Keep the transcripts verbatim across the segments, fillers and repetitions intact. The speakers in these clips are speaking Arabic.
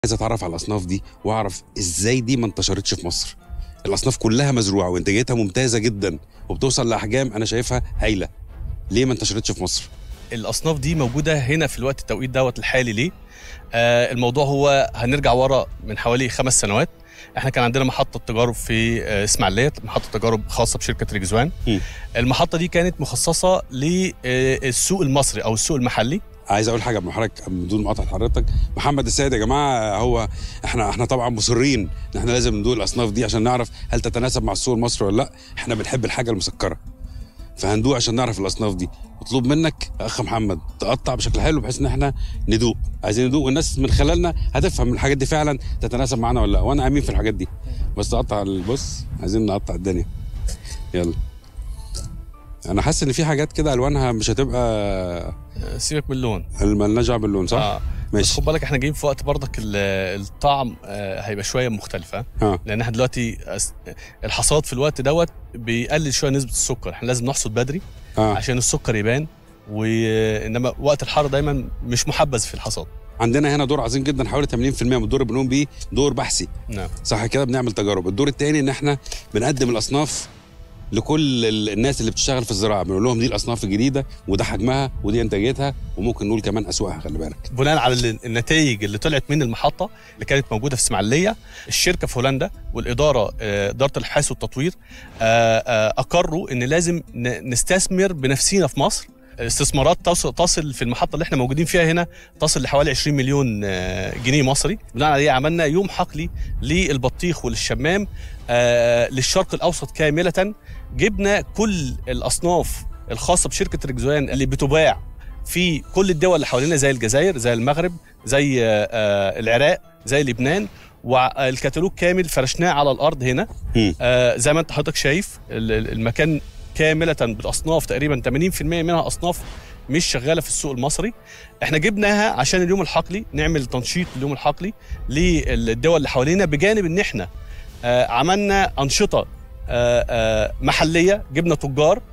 عايز اتعرف على الاصناف دي واعرف ازاي دي ما انتشرتش في مصر. الاصناف كلها مزروعه وانتاجيتها ممتازه جدا وبتوصل لاحجام انا شايفها هايله. ليه ما انتشرتش في مصر؟ الاصناف دي موجوده هنا في الوقت التوقيت دوت الحالي. ليه؟ آه الموضوع هو هنرجع ورا من حوالي خمس سنوات. احنا كان عندنا محطه تجارب في آه اسماعيليه، محطه تجارب خاصه بشركه رجزوان. م. المحطه دي كانت مخصصه للسوق المصري او السوق المحلي. عايز اقول حاجه من حضرتك بدون مقاطعه حضرتك، محمد السيد يا جماعه، هو احنا احنا طبعا مصرين ان احنا لازم ندوق الاصناف دي عشان نعرف هل تتناسب مع السوق المصري ولا لا. احنا بنحب الحاجه المسكره فهندوق عشان نعرف الاصناف دي. مطلوب منك يا اخ محمد تقطع بشكل حلو بحيث ان احنا ندوق، عايزين ندوق والناس من خلالنا هتفهم الحاجات دي فعلا تتناسب معانا ولا لا، وانا امين في الحاجات دي. بس تقطع البص، عايزين نقطع الدنيا. يلا. انا حاسس ان في حاجات كده الوانها مش هتبقى، سيبك من اللون، مالناش دعوه باللون صح؟ آه. ماشي. بس خد بالك احنا جايين في وقت برضك الطعم هيبقى شويه مختلفه. آه. لان احنا دلوقتي الحصاد في الوقت دوت بيقلل شويه نسبه السكر، احنا لازم نحصد بدري آه. عشان السكر يبان، وانما وقت الحر دايما مش محبذ في الحصاد. عندنا هنا دور عظيم جدا، حوالي ثمانين بالمئة من الدور بنقوم بيه دور بحثي. نعم. صح كده، بنعمل تجارب. الدور الثاني ان احنا بنقدم الاصناف لكل الناس اللي بتشتغل في الزراعه، بنقول لهم دي الاصناف الجديده وده حجمها ودي انتاجيتها، وممكن نقول كمان اسواقها. خلي بالك، بناء على النتائج اللي طلعت من المحطه اللي كانت موجوده في اسماعيليه، الشركه في هولندا والاداره اداره الابحاث والتطوير اقروا ان لازم نستثمر بنفسينا في مصر. الاستثمارات تصل تصل في المحطه اللي احنا موجودين فيها هنا تصل لحوالي عشرين مليون جنيه مصري. بناء عليه عملنا يوم حقلي للبطيخ وللشمام آه للشرق الاوسط كامله. جبنا كل الاصناف الخاصه بشركه رجزوان اللي بتباع في كل الدول اللي حوالينا، زي الجزائر، زي المغرب، زي آه العراق، زي لبنان، والكتالوج كامل فرشناه على الارض هنا. آه زي ما انت حضرتك شايف المكان كامله بالاصناف، تقريبا ثمانين بالمئة منها اصناف مش شغاله في السوق المصري. احنا جبناها عشان اليوم الحقلي نعمل تنشيط اليوم الحقلي للدول اللي حوالينا، بجانب ان احنا آه عملنا انشطه آه آه محليه. جبنا تجار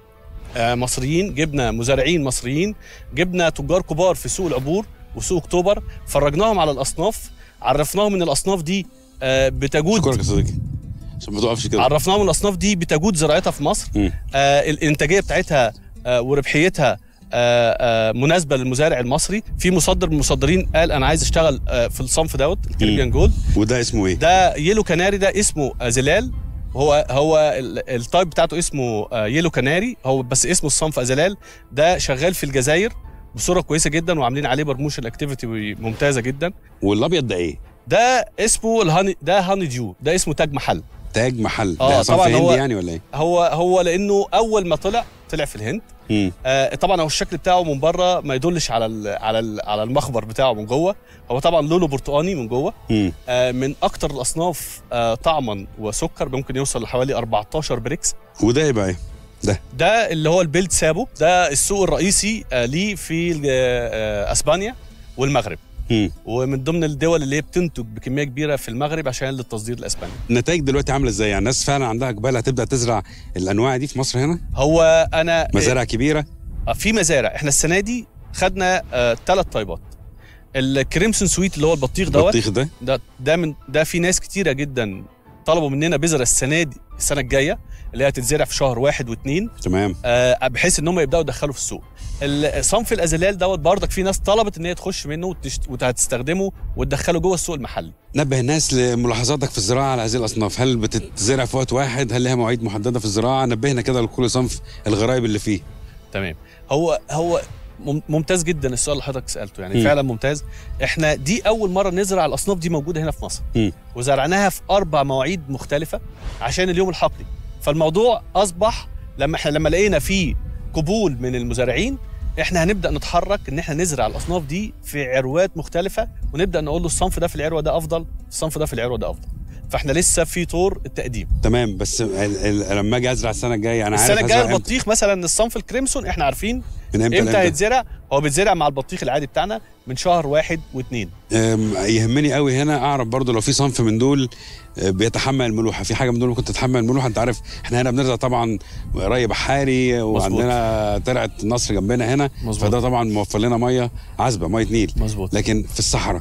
آه مصريين، جبنا مزارعين مصريين، جبنا تجار كبار في سوق العبور وسوق اكتوبر، فرجناهم على الاصناف، عرفناهم ان الاصناف دي آه بتجود. شكرا يا صديقي عشان ما توقفش كده. عرفناهم ان الاصناف دي بتجود زراعتها في مصر. آه الانتاجيه بتاعتها آه وربحيتها آه آه مناسبه للمزارع المصري. في مصدر من المصدرين قال انا عايز اشتغل آه في الصنف دوت الكاريبيان جولد. وده اسمه ايه؟ ده يلو كناري، ده اسمه آه زلال. هو هو التايب بتاعته اسمه آه يلو كناري، هو بس اسمه الصنف ازلال. ده شغال في الجزائر بصوره كويسه جدا، وعاملين عليه برموشن اكتيفيتي ممتازه جدا. والابيض ده ايه؟ ده اسمه الهاني، ده هاني ديو، ده اسمه تاج محل. تاج محل اه ده طبعا هو يعني ولا ايه؟ هو هو لانه اول ما طلع طلع في الهند. آه طبعا هو الشكل بتاعه من بره ما يدلش على ال على ال على المخبر بتاعه من جوه. هو طبعا لونه برتقاني من جوه. آه من اكتر الاصناف آه طعما وسكر، ممكن يوصل لحوالي أربعتاشر بريكس. وده يبقى ايه؟ ده ده اللي هو البيلد سابو، ده السوق الرئيسي آه ليه في آه اسبانيا والمغرب. مم. ومن ضمن الدول اللي هي بتنتج بكميه كبيره في المغرب عشان للتصدير الاسباني. النتائج دلوقتي عامله ازاي؟ يعني الناس فعلا عندها اقبال هتبدا تزرع الانواع دي في مصر هنا؟ هو انا مزارع كبيره؟ في مزارع. احنا السنه دي خدنا ثلاث آه طيبات. الكريمسون سويت اللي هو البطيخ دوت، البطيخ ده ده ده من ده في ناس كتيره جدا طلبوا مننا بذره السنه دي السنه الجايه اللي هي هتتزرع في شهر واحد واثنين. تمام. آه بحيث ان هم يبداوا يدخلوا في السوق. الصنف الازلال دوت برضك في ناس طلبت ان هي تخش منه وهتستخدمه وتدخله جوه السوق المحلي. نبه الناس لملاحظاتك في الزراعه على هذه الاصناف، هل بتتزرع في وقت واحد؟ هل لها مواعيد محدده في الزراعه؟ نبهنا كده لكل صنف الغرايب اللي فيه. تمام. هو هو ممتاز جدا السؤال اللي حضرتك سالته، يعني م. فعلا ممتاز. احنا دي اول مره نزرع الاصناف دي موجوده هنا في مصر. م. وزرعناها في اربع مواعيد مختلفه عشان اليوم الحقلي. فالموضوع اصبح لما احنا لما لقينا فيه قبول من المزارعين، احنا هنبدا نتحرك ان احنا نزرع الاصناف دي في عروات مختلفه، ونبدا نقول له الصنف ده في العروه ده افضل، الصنف ده في العروه ده افضل. فاحنا لسه في طور التقديم. تمام. بس لما اجي ازرع السنه الجايه انا عارف السنه الجايه البطيخ مثلا الصنف الكريمسون احنا عارفين من امتى امتى هيتزرع. هو بيتزرع مع البطيخ العادي بتاعنا من شهر واحد واثنين. يهمني قوي هنا اعرف برضو لو في صنف من دول بيتحمل الملوحه، في حاجه من دول ممكن تتحمل الملوحه. انت عارف احنا هنا بنزرع طبعا ري بحاري، وعندنا ترعه النصر جنبنا هنا. مزبوط. فده طبعا موفر لنا ميه عذبه، ميه نيل. مظبوط. لكن في الصحراء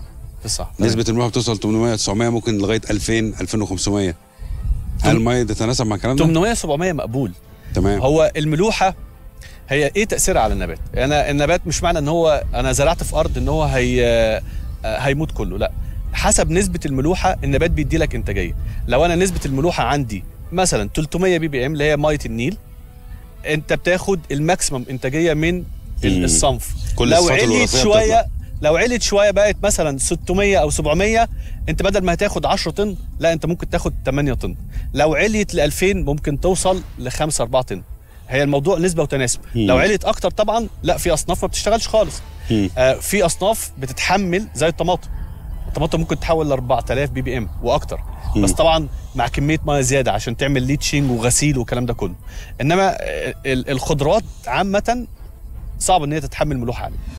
صح. نسبه الملوحه بتوصل ثمانمائة تسعمائة ممكن لغايه ألفين ألفين وخمسمائة. هل الميه تتناسب مع الكلام ده؟ ثمانمائة سبعمائة مقبول. تمام. هو الملوحه هي ايه تاثيرها على النبات؟ انا النبات مش معنى ان هو انا زرعت في ارض ان هو هي هيموت كله، لا، حسب نسبه الملوحه النبات بيدي لك انتاجيه. لو انا نسبه الملوحه عندي مثلا ثلاثمائة بي بي ام اللي هي ميه النيل، انت بتاخد الماكسيمم انتاجيه من الصنف. كل لو عليت شويه لو عليت شويه بقت مثلا ستمائة او سبعمائة، انت بدل ما هتاخد عشرة طن لا انت ممكن تاخد ثمانية طن. لو عليت ل ألفين ممكن توصل ل خمسة أربعة طن. هي الموضوع نسبه وتناسب. مم. لو عليت اكتر طبعا لا، في اصناف ما بتشتغلش خالص. آه في اصناف بتتحمل زي الطماطم. الطماطم ممكن تحول ل أربعة آلاف بي بي ام واكتر، بس طبعا مع كميه ميه زياده عشان تعمل ليتشنج وغسيل والكلام ده كله. انما الخضروات عامه صعب ان هي تتحمل ملوحه عاليه.